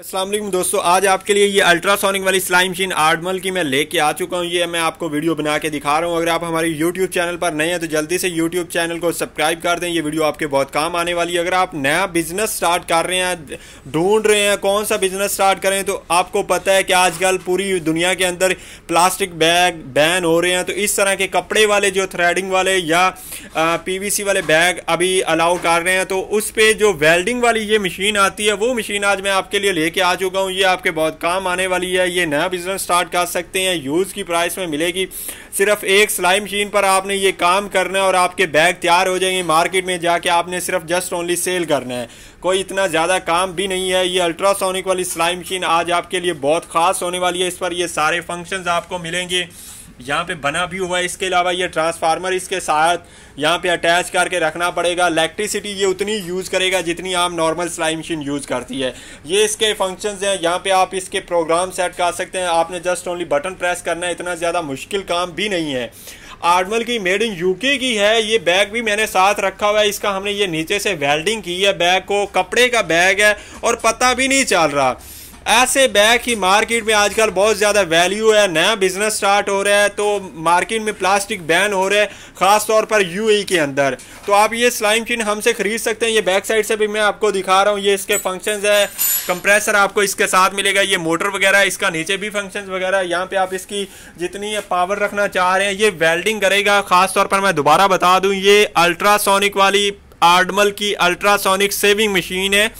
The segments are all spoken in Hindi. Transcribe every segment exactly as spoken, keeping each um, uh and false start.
अस्सलाम वालेकुम दोस्तों, आज आपके लिए ये अल्ट्रासोनिक वाली सिलाई मशीन आर्डमल की मैं लेके आ चुका हूँ। ये मैं आपको वीडियो बना के दिखा रहा हूँ। अगर आप हमारे यूट्यूब चैनल पर नए हैं तो जल्दी से यूट्यूब चैनल को सब्सक्राइब कर दें। ये वीडियो आपके बहुत काम आने वाली है। अगर आप नया बिजनेस स्टार्ट कर रहे हैं, ढूंढ रहे हैं कौन सा बिजनेस स्टार्ट करें, तो आपको पता है कि आजकल पूरी दुनिया के अंदर प्लास्टिक बैग बैन हो रहे हैं। तो इस तरह के कपड़े वाले जो थ्रेडिंग वाले या पी वी सी वाले बैग अभी अलाउ कर रहे हैं, तो उस पर जो वेल्डिंग वाली ये मशीन आती है, वो मशीन आज मैं आपके लिए लेके आ चुका हूँ। ये आपके बहुत काम आने वाली है। ये नया बिजनेस स्टार्ट कर सकते हैं, यूज़ की प्राइस में मिलेगी। सिर्फ एक सिलाई मशीन पर आपने ये काम करना है और आपके बैग तैयार हो जाएंगे। मार्केट में जाके आपने सिर्फ जस्ट ओनली सेल करना है, कोई इतना ज़्यादा काम भी नहीं है। ये अल्ट्रासोनिक वाली सिलाई मशीन आज आपके लिए बहुत ख़ास होने वाली है। इस पर ये सारे फंक्शंस आपको मिलेंगे। यहाँ पे बना भी हुआ है। इसके अलावा ये ट्रांसफार्मर इसके साथ यहाँ पे अटैच करके रखना पड़ेगा। इलेक्ट्रिसिटी ये उतनी यूज़ करेगा जितनी आप नॉर्मल सिलाई मशीन यूज़ करती है। ये इसके फंक्शंस हैं। यहाँ पे आप इसके प्रोग्राम सेट कर सकते हैं। आपने जस्ट ओनली बटन प्रेस करना है। इतना ज़्यादा मुश्किल काम भी नहीं है। आर्डमल की मेड इन यूके की है। ये बैग भी मैंने साथ रखा हुआ है। इसका हमने ये नीचे से वेल्डिंग की है। बैग को कपड़े का बैग है और पता भी नहीं चल रहा। ऐसे बैग की मार्केट में आजकल बहुत ज़्यादा वैल्यू है। नया बिजनेस स्टार्ट हो रहा है तो मार्केट में प्लास्टिक बैन हो रहा है, ख़ास तौर पर यूएई के अंदर। तो आप ये सिलाई मशीन हमसे ख़रीद सकते हैं। ये बैक साइड से भी मैं आपको दिखा रहा हूँ। ये इसके फंक्शंस है। कंप्रेसर आपको इसके साथ मिलेगा। ये मोटर वगैरह, इसका नीचे भी फंक्शंस वगैरह। यहाँ पे आप इसकी जितनी पावर रखना चाह रहे हैं, ये वेल्डिंग करेगा। ख़ास तौर पर मैं दोबारा बता दूँ, ये अल्ट्रासोनिक वाली आर्डमल की अल्ट्रासोनिक सेविंग मशीन है।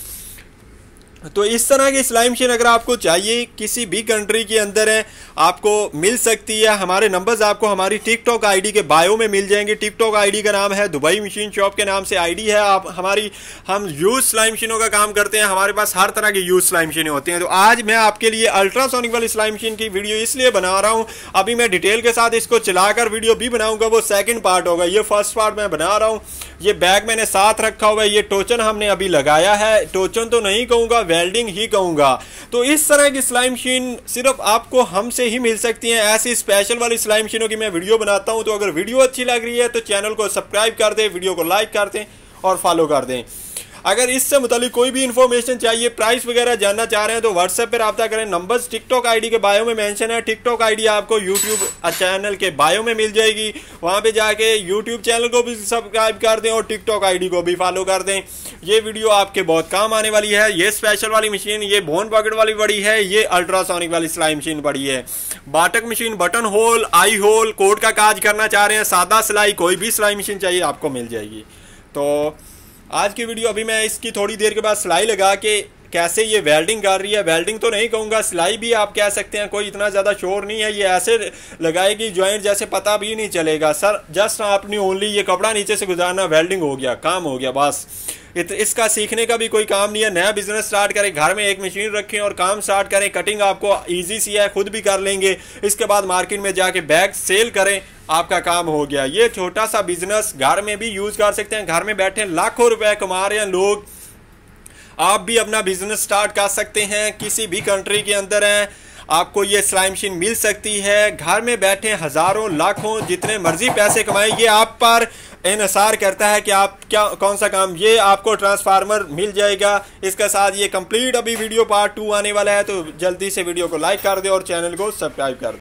तो इस तरह की सिलाई मशीन अगर आपको चाहिए, किसी भी कंट्री के अंदर है, आपको मिल सकती है। हमारे नंबर्स आपको हमारी टिकटॉक आईडी के बायो में मिल जाएंगे। टिकटॉक आईडी का नाम है दुबई मशीन शॉप के नाम से आईडी है। आप हमारी हम यूज सिलाई मशीनों का काम करते हैं। हमारे पास हर तरह की यूज सिलाई मशीनें होती हैं। तो आज मैं आपके लिए अल्ट्रासोनिक वाली सिलाई मशीन की वीडियो इसलिए बना रहा हूँ। अभी मैं डिटेल के साथ इसको चलाकर वीडियो भी बनाऊंगा, वो सेकेंड पार्ट होगा। ये फर्स्ट पार्ट मैं बना रहा हूँ। ये बैग मैंने साथ रखा हुआ है। ये टोचन हमने अभी लगाया है। टोचन तो नहीं कहूँगा, वेल्डिंग ही कहूँगा। तो इस तरह की सिलाई मशीन सिर्फ आपको हमसे ही मिल सकती हैं। ऐसी स्पेशल वाली सिलाई मशीनों की मैं वीडियो बनाता हूँ। तो अगर वीडियो अच्छी लग रही है तो चैनल को सब्सक्राइब कर दें, वीडियो को लाइक कर दें और फॉलो कर दें। अगर इससे मुतालिक कोई भी इन्फॉर्मेशन चाहिए, प्राइस वगैरह जानना चाह रहे हैं, तो व्हाट्सएप पर रब्ता करें। नंबर्स टिकटॉक आईडी के बायो में मेंशन है। टिकटॉक आईडी आपको यूट्यूब चैनल के बायो में मिल जाएगी। वहां पे जाके यूट्यूब चैनल को भी सब्सक्राइब कर दें और टिकटॉक आईडी को भी फॉलो कर दें। ये वीडियो आपके बहुत काम आने वाली है। ये स्पेशल वाली मशीन, ये बोन पॉकेट वाली बड़ी है। ये अल्ट्रासोनिक वाली सिलाई मशीन बड़ी है। बाटक machine, button hole, eye hole, coat का काज करना चाह रहे हैं, सादा सिलाई, कोई भी सिलाई मशीन चाहिए आपको मिल जाएगी। तो आज की वीडियो अभी मैं इसकी थोड़ी देर के बाद सिलाई लगा के कैसे ये वेल्डिंग कर रही है, वेल्डिंग तो नहीं कहूँगा, सिलाई भी आप कह सकते हैं। कोई इतना ज़्यादा शोर नहीं है। ये ऐसे लगाएगी जॉइंट जैसे पता भी नहीं चलेगा। सर जस्ट आपने ओनली ये कपड़ा नीचे से गुजारना, वेल्डिंग हो गया, काम हो गया, बस। इत, इसका सीखने का भी कोई काम नहीं है। नया बिजनेस स्टार्ट करें, घर में एक मशीन रखें और काम स्टार्ट करें। कटिंग आपको इजी सी है, खुद भी कर लेंगे। इसके बाद मार्केट में जाके बैग सेल करें, आपका काम हो गया। ये छोटा सा बिजनेस घर में भी यूज़ कर सकते हैं। घर में बैठे लाखों रुपए कमा रहे हैं लोग। आप भी अपना बिजनेस स्टार्ट कर सकते हैं। किसी भी कंट्री के अंदर हैं, आपको ये सिलाई मशीन मिल सकती है। घर में बैठे हज़ारों लाखों जितने मर्जी पैसे कमाएं, ये आप पर इन्हसार करता है कि आप क्या कौन सा काम। ये आपको ट्रांसफार्मर मिल जाएगा। इसके साथ ये कंप्लीट अभी वीडियो पार्ट टू आने वाला है। तो जल्दी से वीडियो को लाइक कर दे और चैनल को सब्सक्राइब कर दे।